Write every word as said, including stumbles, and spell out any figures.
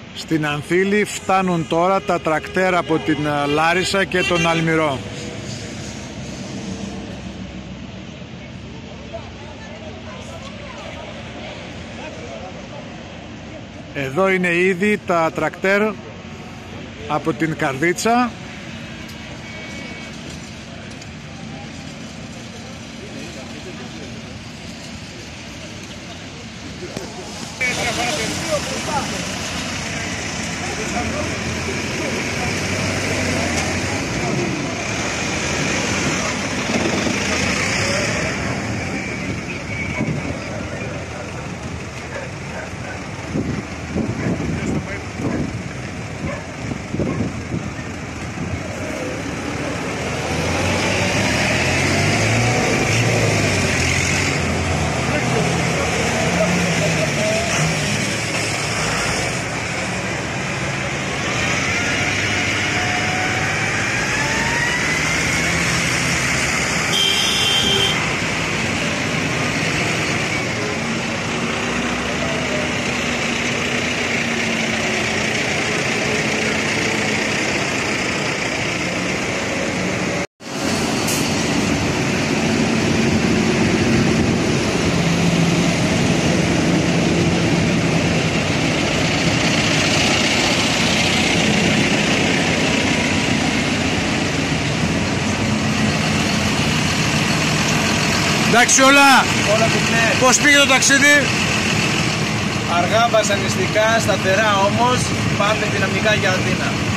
Στην Ανθήλη φτάνουν τώρα τα τρακτέρ από την Λάρισα και τον Αλμυρό. Εδώ είναι ήδη τα τρακτέρ από την Καρδίτσα. Εντάξει όλα, όλα ναι. Πώς πήγε το ταξίδι? Αργά βασανιστικά, σταθερά όμως, πάμε δυναμικά για Αθήνα.